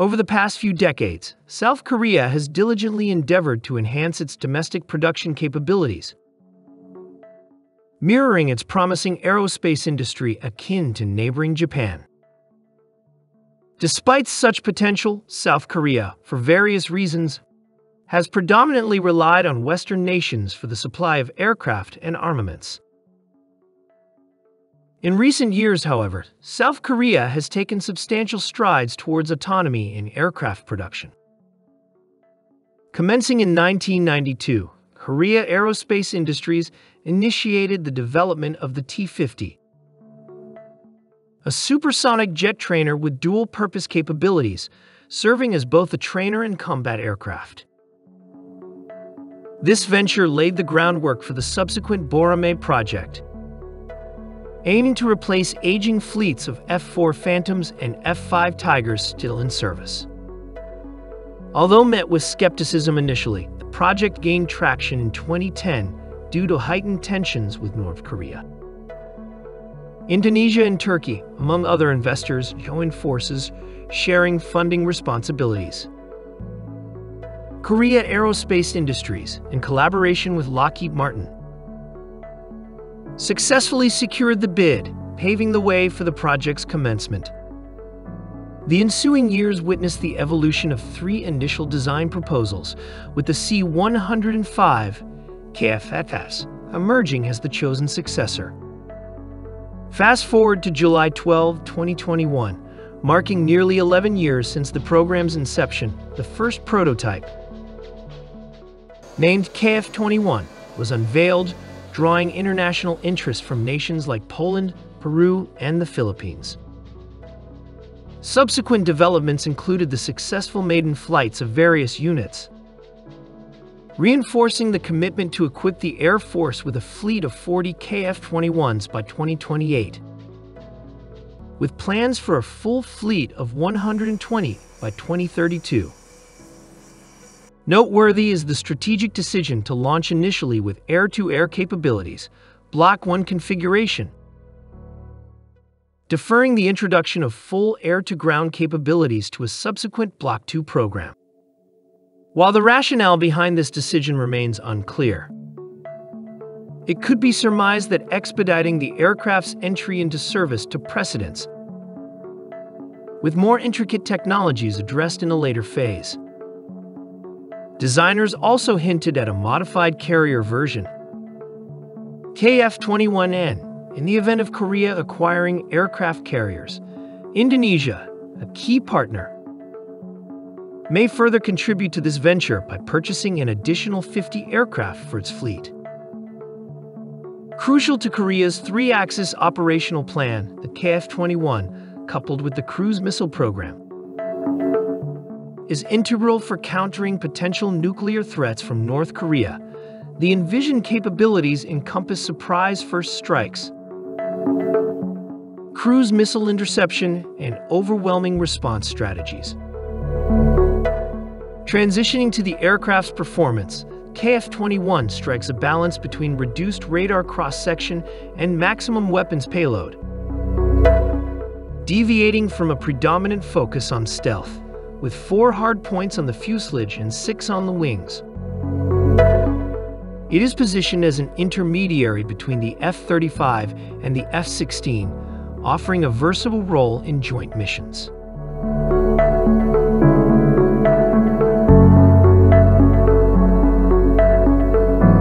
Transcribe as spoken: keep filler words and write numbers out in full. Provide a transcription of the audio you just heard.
Over the past few decades, South Korea has diligently endeavored to enhance its domestic production capabilities, mirroring its promising aerospace industry akin to neighboring Japan. Despite such potential, South Korea, for various reasons, has predominantly relied on Western nations for the supply of aircraft and armaments. In recent years, however, South Korea has taken substantial strides towards autonomy in aircraft production. Commencing in nineteen ninety-two, Korea Aerospace Industries initiated the development of the T fifty, a supersonic jet trainer with dual-purpose capabilities, serving as both a trainer and combat aircraft. This venture laid the groundwork for the subsequent Borame project, aiming to replace aging fleets of F four Phantoms and F five Tigers still in service. Although met with skepticism initially, the project gained traction in twenty ten due to heightened tensions with North Korea. Indonesia and Turkey, among other investors, joined forces, sharing funding responsibilities. Korea Aerospace Industries, in collaboration with Lockheed Martin, successfully secured the bid, paving the way for the project's commencement. The ensuing years witnessed the evolution of three initial design proposals, with the C one oh five K F twenty-one emerging as the chosen successor. Fast forward to July twelfth, twenty twenty-one, marking nearly eleven years since the program's inception. The first prototype, named K F twenty-one, was unveiled, drawing international interest from nations like Poland, Peru, and the Philippines. Subsequent developments included the successful maiden flights of various units, reinforcing the commitment to equip the Air Force with a fleet of forty K F twenty-ones by twenty twenty-eight, with plans for a full fleet of one hundred twenty by twenty thirty-two. Noteworthy is the strategic decision to launch initially with air-to-air capabilities, Block one configuration, deferring the introduction of full air-to-ground capabilities to a subsequent Block two program. While the rationale behind this decision remains unclear, it could be surmised that expediting the aircraft's entry into service took precedence, with more intricate technologies addressed in a later phase. Designers also hinted at a modified carrier version, K F twenty-one N, in the event of Korea acquiring aircraft carriers. Indonesia, a key partner, may further contribute to this venture by purchasing an additional fifty aircraft for its fleet. Crucial to Korea's three-axis operational plan, the K F twenty-one, coupled with the cruise missile program, is integral for countering potential nuclear threats from North Korea. The envisioned capabilities encompass surprise first strikes, cruise missile interception, and overwhelming response strategies. Transitioning to the aircraft's performance, K F twenty-one strikes a balance between reduced radar cross-section and maximum weapons payload, deviating from a predominant focus on stealth, with four hard points on the fuselage and six on the wings. It is positioned as an intermediary between the F thirty-five and the F sixteen, offering a versatile role in joint missions.